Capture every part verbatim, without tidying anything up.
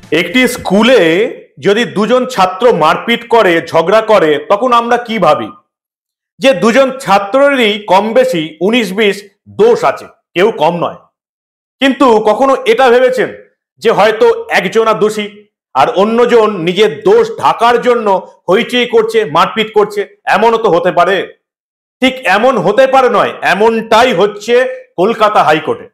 একটি স্কুলে যদি দুজন ছাত্র মারপিট করে, ঝগড়া করে, তখন আমরা কি ভাবি? যে দুজন ছাত্রেরই কম বেশি উনিশ বিশ দোষ আছে, কেউ কম নয়। কিন্তু কখনো এটা ভেবেছেন যে হয়তো একজনা দোষী আর অন্যজন নিজের দোষ ঢাকার জন্য হইচই করছে, মারপিট করছে? এমনও তো হতে পারে। ঠিক এমন হতে পারে নয়, এমনটাই হচ্ছে কলকাতা হাইকোর্টে।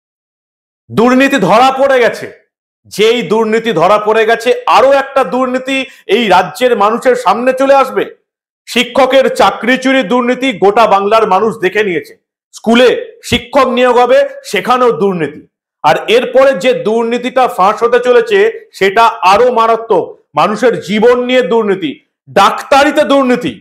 দুর্নীতি ধরা পড়ে গেছে। যেই দুর্নীতি ধরা পড়ে গেছে, আরো একটা দুর্নীতি এই রাজ্যের মানুষের সামনে চলে আসবে। শিক্ষকের চাকরি চুরি দুর্নীতি গোটা বাংলার মানুষ দেখে নিয়েছে। স্কুলে শিক্ষক নিয়োগ হবে, সেখানেও দুর্নীতি। আর এরপরে যে দুর্নীতিটা ফাঁস হতে চলেছে সেটা আরো মারাত্মক। মানুষের জীবন নিয়ে দুর্নীতি, ডাক্তারিতে দুর্নীতি।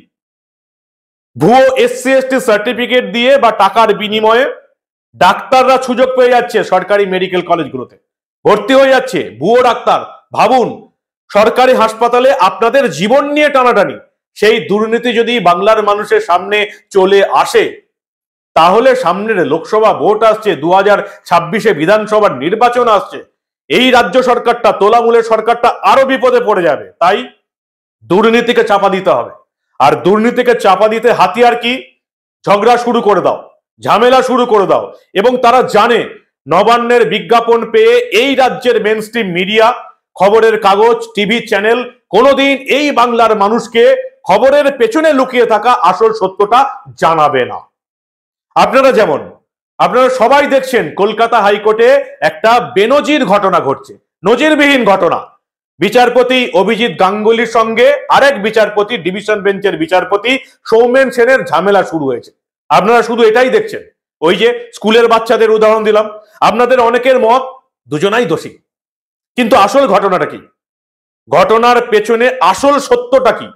ভুয়ো এসসি এসটি সার্টিফিকেট দিয়ে বা টাকার বিনিময়ে ডাক্তাররা সুযোগ পেয়ে যাচ্ছে সরকারি মেডিকেল কলেজগুলোতে, ভর্তি হয়ে যাচ্ছে ভুয়ো ডাক্তার। ভাবুন, সরকারি হাসপাতালে আপনাদের জীবন নিয়ে টানাটানি। সেই দুর্নীতি যদি বাংলার মানুষের সামনে চলে আসে, তাহলে সামনের লোকসভা ভোট আসছে, দু হাজার ছাব্বিশে বিধানসভার নির্বাচন আসছে, এই রাজ্য সরকারটা, তোলামূলের সরকারটা আরো বিপদে পড়ে যাবে। তাই দুর্নীতিকে চাপা দিতে হবে। আর দুর্নীতিকে চাপা দিতে হাতিয়ার কি? ঝগড়া শুরু করে দাও, ঝামেলা শুরু করে দাও। এবং তারা জানে নবান্নের বিজ্ঞাপন পেয়ে এই রাজ্যের মেনস্ট্রিম মিডিয়া, খবরের কাগজ, টিভি চ্যানেল কোনোদিন এই বাংলার মানুষকে খবরের পেছনে লুকিয়ে থাকা আসল সত্যটা জানাবে না। আপনারা যেমন আপনারা সবাই দেখছেন কলকাতা হাইকোর্টে একটা বেনজির ঘটনা ঘটছে, নজিরবিহীন ঘটনা। বিচারপতি অভিজিৎ গাঙ্গুলির সঙ্গে আরেক বিচারপতি, ডিভিশন বেঞ্চের বিচারপতি সৌমেন সেনের ঝামেলা শুরু হয়েছে। আপনারা শুধু এটাই দেখছেন। ওই যে স্কুলের বাচ্চাদের উদাহরণ দিলাম, আপনাদের অনেকের মত দুজনাই দোষী। কিন্তু আসল ঘটনাটা কি? ঘটনার পেছনে আসল সত্যটা কি?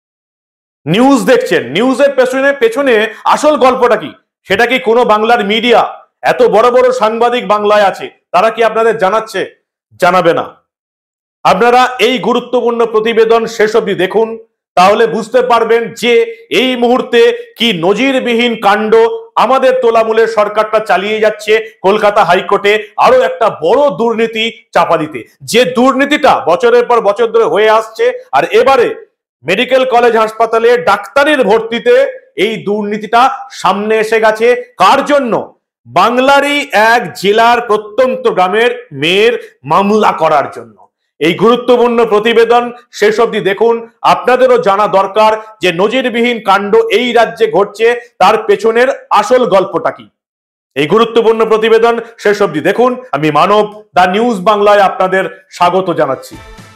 নিউজ দেখছেন, নিউজের পেছনে পেছনে আসল গল্পটা কি? সেটা কি কোনো বাংলার মিডিয়া, এত বড় বড় সাংবাদিক বাংলায় আছে, তারা কি আপনাদের জানাচ্ছে? জানাবে না। আপনারা এই গুরুত্বপূর্ণ প্রতিবেদন শেষ অবধি দেখুন, তাহলে বুঝতে পারবেন যে এই মুহূর্তে কি নজিরবিহীন কাণ্ড আমাদের তোলামূলের সরকারটা চালিয়ে যাচ্ছে কলকাতা হাইকোর্টে আরো একটা বড় দুর্নীতি চাপা দিতে। যে দুর্নীতিটা বছরের পর বছর ধরে হয়ে আসছে, আর এবারে মেডিকেল কলেজ হাসপাতালে ডাক্তারির ভর্তিতে এই দুর্নীতিটা সামনে এসে গেছে। কার জন্য? বাংলারই এক জেলার প্রত্যন্ত গ্রামের মেয়ের মামলা করার জন্য। এই গুরুত্বপূর্ণ প্রতিবেদন শেষ অবধি দেখুন। আপনাদেরও জানা দরকার যে নজিরবিহীন কাণ্ড এই রাজ্যে ঘটছে, তার পেছনের আসল গল্পটা কি। এই গুরুত্বপূর্ণ প্রতিবেদন শেষ অবধি দেখুন। আমি মানব, দা নিউজ বাংলায় আপনাদের স্বাগত জানাচ্ছি।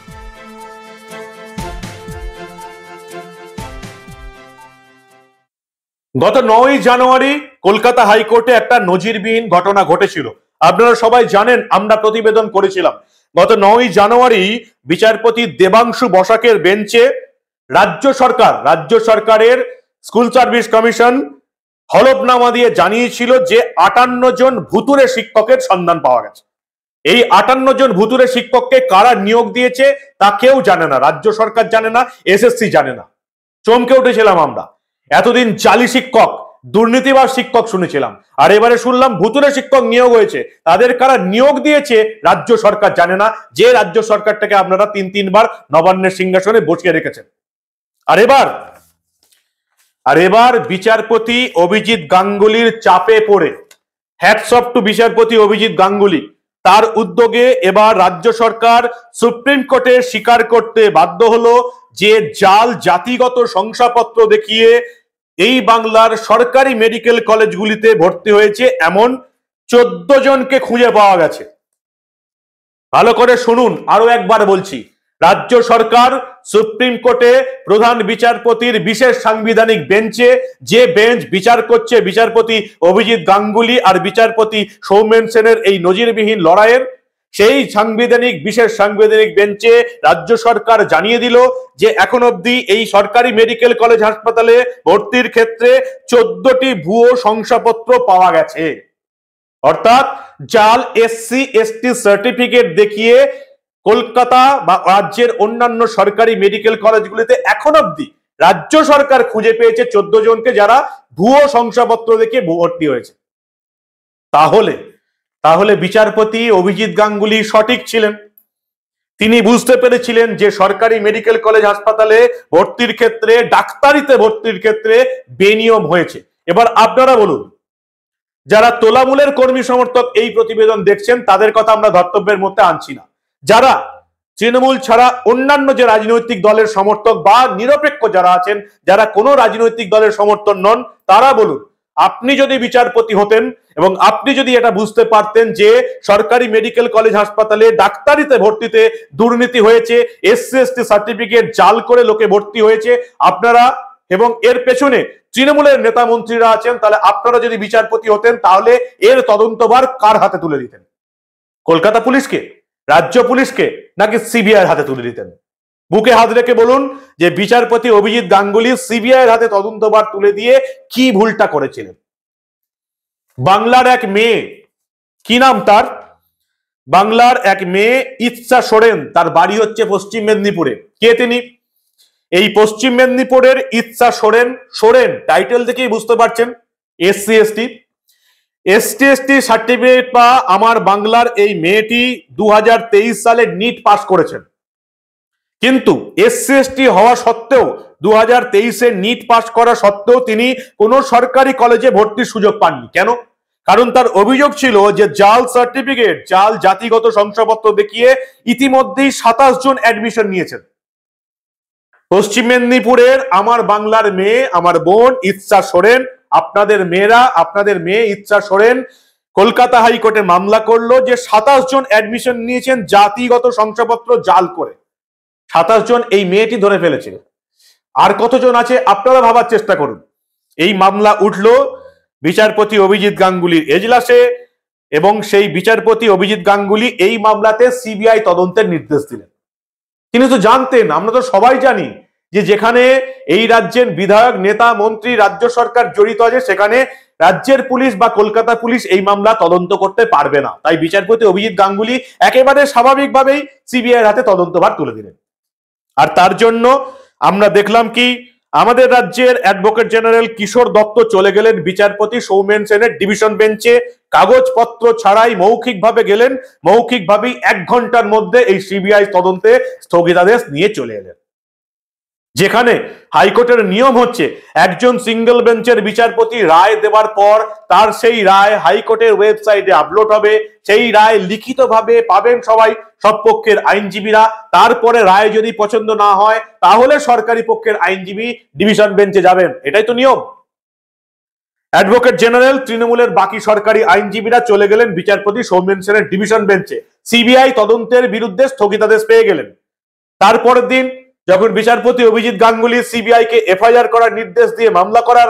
গত নয়ই জানুয়ারি কলকাতা হাইকোর্টে একটা নজিরবিহীন ঘটনা ঘটেছিল। আপনারা সবাই জানেন, আমরা প্রতিবেদন করেছিলাম। গত নয়ই জানুয়ারি বিচারপতি দেবাংশু বসাকের বেঞ্চে রাজ্য সরকার রাজ্য সরকারের স্কুল সার্ভিস কমিশন হলফনামা দিয়ে জানিয়েছিল যে আটান্ন জন ভুতুরে শিক্ষকের সন্ধান পাওয়া গেছে। এই আটান্ন জন ভুতুরে শিক্ষককে কারা নিয়োগ দিয়েছে তা কেউ জানে না, রাজ্য সরকার জানে না, এসএসসি জানে না। চমকে উঠেছিলাম আমরা। এতদিন জালি শিক্ষক, দুর্নীতিবাজ শিক্ষক শুনেছিলাম, আর এবারে শুনলাম ভুতুরে শিক্ষক নিয়োগ হয়েছে। তাদের কারা নিয়োগ দিয়েছে রাজ্য সরকার জানে না, যে রাজ্য সরকারটাকে আপনারা তিন তিনবার নবান্নের সিংহাসনে বসিয়ে রেখেছেন। আর এবার আর এবার বিচারপতি অভিজিৎ গাঙ্গুলির চাপে পড়ে, হ্যাটস অফ টু বিচারপতি অভিজিৎ গাঙ্গুলি, তার উদ্যোগে এবার রাজ্য সরকার সুপ্রিম কোর্টে স্বীকার করতে বাধ্য হলো যে জাল জাতিগত শংসাপত্র দেখিয়ে এই বাংলার সরকারি মেডিকেল কলেজগুলিতে ভর্তি হয়েছে এমন চোদ্দ জনকে খুঁজে পাওয়া গেছে। ভালো করে শুনুন, আরো একবার বলছি, রাজ্য সরকার সুপ্রিম কোর্টে প্রধান বিচারপতির বিশেষ সাংবিধানিক বেঞ্চে, যে বেঞ্চ বিচার করছে বিচারপতি অভিজিৎ গাঙ্গুলি আর বিচারপতি সৌমেন সেনের এই নজিরবিহীন লড়াইয়ের, সেই সাংবিধানিক বিশেষ সাংবিধানিক বেঞ্চে রাজ্য সরকার জানিয়ে দিল যে এখন অবধি এই সরকারি মেডিকেল কলেজ হাসপাতালে ভর্তির ক্ষেত্রে চোদ্দটি ভুয়ো শংসাপত্র পাওয়া গেছে। অর্থাৎ জাল এসসি এসটি সার্টিফিকেট দেখিয়ে কলকাতা বা রাজ্যের অন্যান্য সরকারি মেডিকেল কলেজগুলিতে এখন অবধি রাজ্য সরকার খুঁজে পেয়েছে চোদ্দ জনকে যারা ভুয়ো শংসাপত্র দেখিয়ে ভর্তি হয়েছে। তাহলে তাহলে বিচারপতি অভিজিৎ গাঙ্গুলি সঠিক ছিলেন। তিনি বুঝতে পেরেছিলেন যে সরকারি মেডিকেল কলেজ হাসপাতালে ভর্তির ক্ষেত্রে, ডাক্তারিতে ভর্তির ক্ষেত্রে বেনিয়ম হয়েছে। এবার আপনারা বলুন, যারা তোলামূলের কর্মী সমর্থক এই প্রতিবেদন দেখছেন তাদের কথা আমরা ধর্তব্যের মধ্যে আনছি না। যারা তৃণমূল ছাড়া অন্যান্য যে রাজনৈতিক দলের সমর্থক বা নিরপেক্ষ যারা আছেন, যারা কোনো রাজনৈতিক দলের সমর্থন নন, তারা বলুন, আপনি যদি বিচারপতি হতেন এবং আপনি যদি এটা বুঝতে পারতেন যে সরকারি মেডিকেল কলেজ হাসপাতালে ডাক্তারিতে ভর্তিতে দুর্নীতি হয়েছে, এসসি এসটি সার্টিফিকেট জাল করে লোকে ভর্তি হয়েছে, আপনারা এবং এর পেছনে তৃণমূলের নেতা মন্ত্রীরা আছেন, তাহলে আপনারা যদি বিচারপতি হতেন তাহলে এর তদন্তভার কার হাতে তুলে দিতেন? কলকাতা পুলিশকে, রাজ্য পুলিশকে, নাকি সিবিআই হাতে তুলে দিতেন? বুকে হাত রেখে বলুন যে বিচারপতি অভিজিৎ গাঙ্গুলি সিবিআই হাতে তদন্তভার তুলে দিয়ে কি ভুলটা করেছিলেন? বাংলার এক মেয়ে, কি নাম তার? বাংলার এক মেয়ে ইচ্ছা সোরেন, তার বাড়ি হচ্ছে পশ্চিম মেদিনীপুরে। কে তিনি? এই পশ্চিম মেদিনীপুরের ইচ্ছা সোরেন। সোরেন টাইটেল দেখেই বুঝতে পারছেন SC ST ST ST certificate পা আমার বাংলার এই মেয়েটি দু হাজার তেইশ সালে নিট পাস করেছেন, কিন্তু এসসি এসটি হওয়া সত্ত্বেও দু হাজার তেইশে নিট পাস করা সত্ত্বেও তিনি কোনো সরকারি কলেজে ভর্তির সুযোগ পাননি। কেন? কারণ তার অভিযোগ ছিল যে জাল সার্টিফিকেট, জাল জাতিগত শংসাপত্র দেখিয়ে ইতিমধ্যেই সাতাশ জন অ্যাডমিশন নিয়েছেন। পশ্চিম মেদিনীপুরের আমার বাংলার মেয়ে, আমার বোন ইচ্ছা সোরেন, আপনাদের মেয়েরা, আপনাদের মেয়ে ইচ্ছা সোরেন কলকাতা হাইকোর্টে মামলা করলো যে সাতাশ জন অ্যাডমিশন নিয়েছেন জাতিগত শংসাপত্র জাল করে। সাতাশ জন এই মেয়েটি ধরে ফেলেছিল। আর কতজন আছে আপনারা ভাবার চেষ্টা করুন। এই মামলা উঠলো বিচারপতি অভিজিৎ গাঙ্গুলির এজলাসে এবং সেই বিচারপতি অভিজিৎ গাঙ্গুলি এই মামলাতে সিবিআই তদন্তের নির্দেশ দিলেন। তিনি তো জানতেন, আমরা তো সবাই জানি যে যেখানে এই রাজ্যের বিধায়ক, নেতা, মন্ত্রী, রাজ্য সরকার জড়িত আছে সেখানে রাজ্যের পুলিশ বা কলকাতা পুলিশ এই মামলা তদন্ত করতে পারবে না। তাই বিচারপতি অভিজিৎ গাঙ্গুলি একেবারে স্বাভাবিকভাবেই সিবিআইয়ের হাতে তদন্তভার তুলে দিলেন। আর তার জন্য আমরা দেখলাম কি, আমাদের রাজ্যের অ্যাডভোকেট জেনারেল কিশোর দত্ত চলে গেলেন বিচারপতি সৌমেন সেনের ডিভিশন বেঞ্চে, কাগজপত্র ছাড়াই মৌখিকভাবে গেলেন। মৌখিকভাবেই এক ঘন্টার মধ্যে এই সিবিআই তদন্তে স্থগিতাদেশ নিয়ে চলে এলেন। যেখানে হাইকোর্টের নিয়ম হচ্ছে একজন সিঙ্গেল বেঞ্চের বিচারপতি রায় দেওয়ার পর তার সেই রায় হাইকোর্টের ওয়েবসাইটে আপলোড হবে, সেই রায় লিখিতভাবে পাবেন সবাই, সব পক্ষের আইনজীবীরা। তারপরে রায় যদি পছন্দ না হয় তাহলে সরকারি পক্ষের আইনজীবী ডিভিশন বেঞ্চে যাবেন। এটাই তো নিয়ম। অ্যাডভোকেট জেনারেল, তৃণমূলের বাকি সরকারি আইনজীবীরা চলে গেলেন বিচারপতি সৌমেন সেনের ডিভিশন বেঞ্চে। সিবিআই তদন্তের বিরুদ্ধে স্থগিতাদেশ পেয়ে গেলেন। তারপরের দিন যখন বিচারপতি অভিজিৎ গাঙ্গুলি সিবিআই কে এফআইআর করার নির্দেশ দিয়ে মামলা করার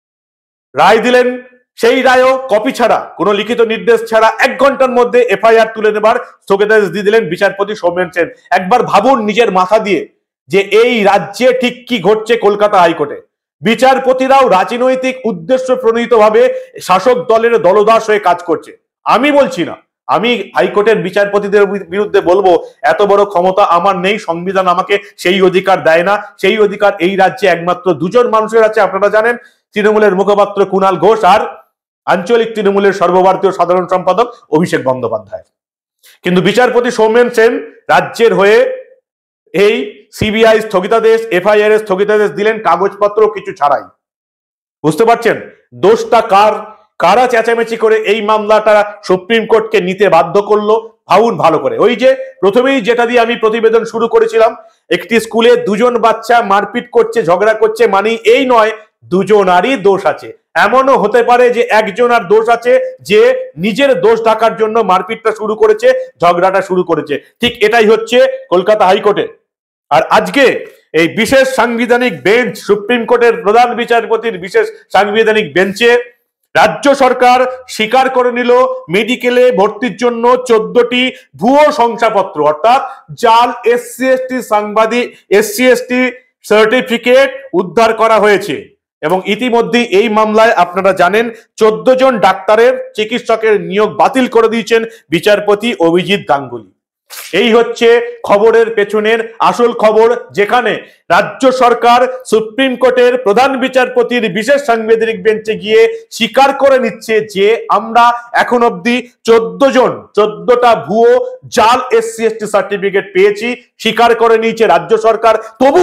রায় দিলেন, সেই রায়ও কপি ছাড়া, কোনো লিখিত নির্দেশ ছাড়া এক ঘন্টার মধ্যে এফআইআর তুলে নেবার স্থগিতাদেশ দিয়ে দিলেন বিচারপতি সৌমেন সেন। একবার ভাবুন নিজের মাথা দিয়ে যে এই রাজ্যে ঠিক কি ঘটছে কলকাতা হাইকোর্টে। বিচারপতিরাও রাজনৈতিক উদ্দেশ্য প্রণীত ভাবে শাসক দলের দলদাস হয়ে কাজ করছে। আমি বলছি না, আমি হাইকোর্টের বিচারপতিদের বিরুদ্ধে বলবো এত বড় ক্ষমতা আমার নেই, সংবিধান আমাকে সেই অধিকার দেয় না। সেই অধিকার এই রাজ্যে একমাত্র দুজন মানুষের আছে, আপনারা জানেন, তৃণমূলের মুখপাত্র কুণাল ঘোষ আর আঞ্চলিক তৃণমূলের সর্বভারতীয় সাধারণ সম্পাদক অভিষেক বন্দ্যোপাধ্যায়। কিন্তু বিচারপতি সৌমেন সেন রাজ্যের হয়ে এই সিবিআই স্থগিতাদেশ, এফআইআর এর স্থগিতাদেশ দিলেন কাগজপত্র কিছু ছাড়াই। বুঝতে পারছেন দোষটা কার? কারা চেঁচামেচি করে এই মামলাটা সুপ্রিম কোর্টকে নিতে বাধ্য করলো? ভাবুন ভালো করে। ওই যে প্রথমেই যেটা দিয়ে আমি প্রতিবেদন শুরু করেছিলাম, একটি স্কুলে দুজন বাচ্চা মারপিট করছে, ঝগড়া করছে, মানে এই নয় দুজনারই দোষ আছে। এমনও হতে পারে যে একজন আর দোষ আছে যে নিজের দোষ ঢাকার জন্য মারপিটটা শুরু করেছে, ঝগড়াটা শুরু করেছে। ঠিক এটাই হচ্ছে কলকাতা হাইকোর্টে। আর আজকে এই বিশেষ সাংবিধানিক বেঞ্চ, সুপ্রিম কোর্টের প্রধান বিচারপতির বিশেষ সাংবিধানিক বেঞ্চে রাজ্য সরকার স্বীকার করে নিল মেডিকেলে ভর্তির জন্য চোদ্দটি ভুয়ো শংসাপত্র, অর্থাৎ জাল এসসি এসটি সাংবাদিক এসসি এসটি সার্টিফিকেট উদ্ধার করা হয়েছে। এবং ইতিমধ্যে এই মামলায় আপনারা জানেন চোদ্দ জন ডাক্তারের, চিকিৎসকের নিয়োগ বাতিল করে দিয়েছেন বিচারপতি অভিজিৎ গাঙ্গুলি। এই হচ্ছে খবরের পেছনের আসল খবর, যেখানে রাজ্য সরকার সুপ্রিম কোর্টের প্রধান বিচারপতির বিশেষ সাংবিধানিক বেঞ্চে গিয়ে স্বীকার করে নিচ্ছে যে আমরা এখন অব্দি চোদ্দ জন চোদ্দটা ভুয়ো জাল এসসি এসটি সার্টিফিকেট পেয়েছি, স্বীকার করে নিয়েছে রাজ্য সরকার। তবু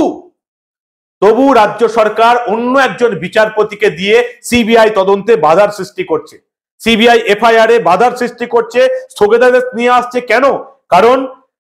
তবু রাজ্য সরকার অন্য একজন বিচারপতিকে দিয়ে সিবিআই তদন্তে বাধার সৃষ্টি করছে, সিবিআই এফআইআর এ বাধার সৃষ্টি করছে, স্থগিতাদেশ নিয়ে আসছে। কেন? কারণ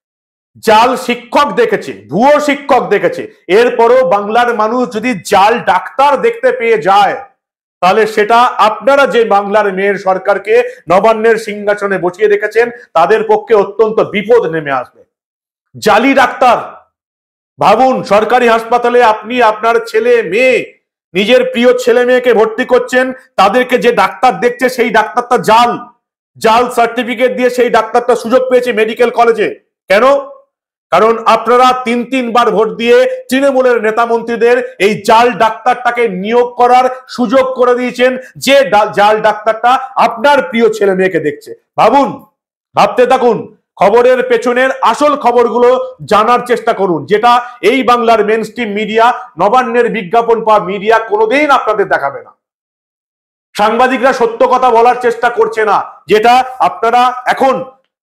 জাল শিক্ষক দেখেছে, ভুয়ো শিক্ষক দেখেছে। এরপরও বাংলার মানুষ যদি জাল ডাক্তার দেখতে পেয়ে যায়, তাহলে সেটা আপনারা যে বাংলার মেয়ের সরকারকে নবান্নের সিংহাসনে বসিয়ে রেখেছেন তাদের পক্ষে অত্যন্ত বিপদ নেমে আসবে। জালি ডাক্তার, ভাবুন, সরকারি হাসপাতালে আপনি আপনার ছেলে মেয়ে, নিজের প্রিয় ছেলে মেয়েকে ভর্তি করছেন, তাদেরকে যে ডাক্তার দেখছে সেই ডাক্তারটা জাল, জাল সার্টিফিকেট দিয়ে সেই ডাক্তারটা সুযোগ পেয়েছে মেডিকেল কলেজে। কেন? কারণ আপনারা তিন তিনবার ভোট দিয়ে তৃণমূলের নেতা মন্ত্রীদের এই জাল ডাক্তারটাকে নিয়োগ করার সুযোগ করে দিয়েছেন, যে জাল ডাক্তারটা আপনার প্রিয় ছেলে মেয়েকে দেখছে। ভাবুন, ভাবতে থাকুন, খবরের পেছনের আসল খবরগুলো জানার চেষ্টা করুন, যেটা এই বাংলার মেইনস্ট্রিম মিডিয়া, নবান্নের বিজ্ঞাপন পাওয়া মিডিয়া কোনোদিন আপনাদের দেখাবে না। সাংবাদিকরা সত্য কথা বলার চেষ্টা করছে না, যেটা আপনারা এখন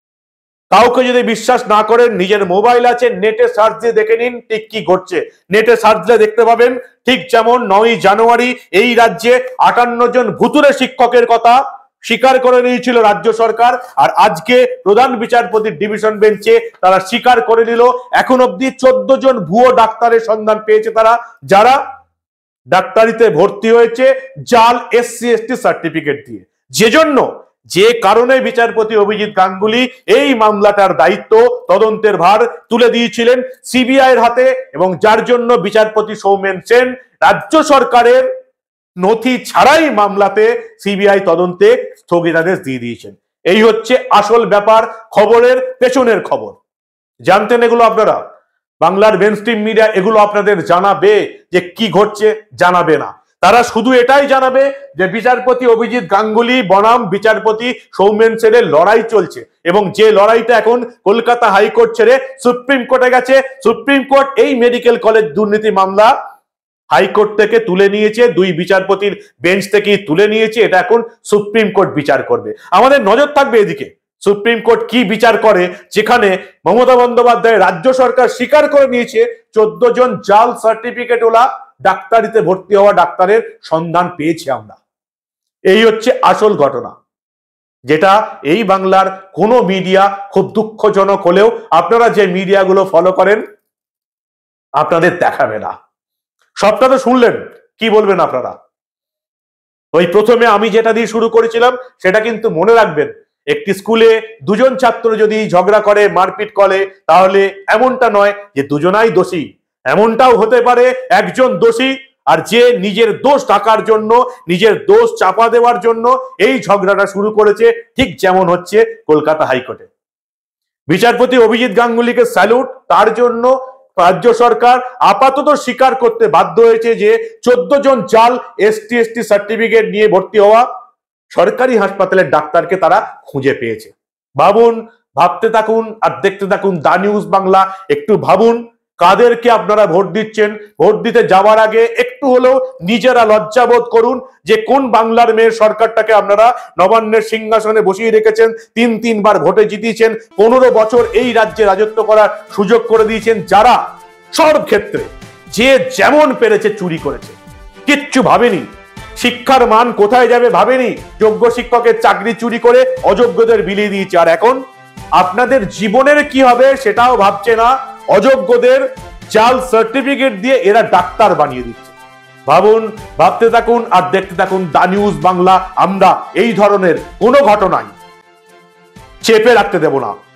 কাউকে যদি বিশ্বাস না করেন, নিজের মোবাইল আছে, নেটে সার্চ দিয়ে দেখে নিন ঠিক কি ঘটছে। নেটে সার্চ দিয়ে দেখতে পাবেন, ঠিক যেমন নয়ই জানুয়ারি এই রাজ্যে আটান্ন জন ভুতুরে শিক্ষকের কথা স্বীকার করে নিয়েছিল রাজ্য সরকার, আর আজকে প্রধান বিচারপতির ডিভিশন বেঞ্চে তারা স্বীকার করে নিল এখন অব্দি চোদ্দ জন ভুয়ো ডাক্তারের সন্ধান পেয়েছে তারা, যারা ডাক্তারিতে ভর্তি হয়েছে জাল এসসি এসটি সার্টিফিকেট দিয়ে। যে জন্য যে কারণে বিচারপতি অভিজিৎ গাঙ্গুলি এই মামলাটার দায়িত্ব, তদন্তের ভার তুলে দিয়েছিলেন সিবিআই এর হাতে, এবং যার জন্য বিচারপতি সৌমেন সেন রাজ্য সরকারের নথি ছাড়াই মামলাতে সিবিআই তদন্তে স্থগিতাদেশ দিয়ে দিয়েছেন। এই হচ্ছে আসল ব্যাপার, খবরের পেছনের খবর। জানতেন এগুলো আপনারা? বাংলার মেইনস্ট্রিম মিডিয়া এগুলো আপনাদের জানাবে যে কি ঘটছে? জানাবে না। তারা শুধু এটাই জানাবে যে বিচারপতি অভিজিৎ গাঙ্গুলি বনাম বিচারপতি সৌমেন সেনের লড়াই চলছে, এবং যে লড়াইটা এখন কলকাতা হাইকোর্ট ছেড়ে সুপ্রিম কোর্টে গেছে। সুপ্রিম কোর্ট এই মেডিকেল কলেজ দুর্নীতি মামলা হাইকোর্ট থেকে তুলে নিয়েছে, দুই বিচারপতির বেঞ্চ থেকেই তুলে নিয়েছে, এটা এখন সুপ্রিম কোর্ট বিচার করবে। আমাদের নজর থাকবে এদিকে সুপ্রিম কোর্ট কি বিচার করে, যেখানে মমতা বন্দ্যোপাধ্যায় রাজ্য সরকার স্বীকার করে নিয়েছে চোদ্দ জন জাল সার্টিফিকেট ওলা ডাক্তারিতে ভর্তি হওয়া ডাক্তারের সন্ধান পেয়েছি আমরা। এই হচ্ছে আসল ঘটনা, যেটা এই বাংলার কোনো মিডিয়া, খুব দুঃখজনক হলেও আপনারা যে মিডিয়াগুলো ফলো করেন, আপনাদের দেখাবে না। সবটা তো শুনলেন, কি বলবেন আপনারা? ওই প্রথমে আমি যেটা দিয়ে শুরু করেছিলাম সেটা কিন্তু মনে রাখবেন, একটি স্কুলে দুজন ছাত্র যদি ঝগড়া করে, মারপিট করে, তাহলে এমনটা নয় যে দুজনাই দোষী। এমনটাও হতে পারে একজন দোষী, আর যে নিজের দোষ ঢাকার জন্য, নিজের দোষ চাপা দেওয়ার জন্য এই ঝগড়াটা শুরু করেছে, ঠিক যেমন হচ্ছে কলকাতা হাইকোর্টে। বিচারপতি অভিজিৎ গাঙ্গুলিকে স্যালুট, তার জন্য রাজ্য সরকার আপাতত স্বীকার করতে বাধ্য হয়েছে যে চোদ্দ জন জাল এসটি এসটি সার্টিফিকেট নিয়ে ভর্তি হওয়া সরকারি হাসপাতালের ডাক্তারকে তারা খুঁজে পেয়েছে। ভাবুন, ভাবতে থাকুন আর দেখতে থাকুন দা নিউজ বাংলা। একটু ভাবুন কাদেরকে আপনারা ভোট দিচ্ছেন। ভোট দিতে যাওয়ার আগে একটু হলেও নিজেরা লজ্জাবোধ করুন যে কোন বাংলার মেয়ের সরকারটাকে আপনারা নবান্নের সিংহাসনে বসিয়ে রেখেছেন, তিন তিনবার ভোটে জিতিয়েছেন, পনেরো বছর এই রাজ্যে রাজত্ব করার সুযোগ করে দিয়েছেন, যারা সব ক্ষেত্রে যে যেমন পেরেছে চুরি করেছে, কিচ্ছু ভাবেনি, শিক্ষার মান কোথায় যাবে ভাবেনি, যোগ্য শিক্ষকের চাকরি চুরি করে অযোগ্যদের বিলিয়ে দিয়েছে। আর এখন আপনাদের জীবনের কি হবে সেটাও ভাবছে না, অযোগ্যদের জাল সার্টিফিকেট দিয়ে এরা ডাক্তার বানিয়ে দিচ্ছে। ভাবুন, ভাবতে থাকুন আর দেখতে থাকুন দা নিউজ বাংলা। আমরা এই ধরনের কোনো ঘটনায় চেপে রাখতে দেব না।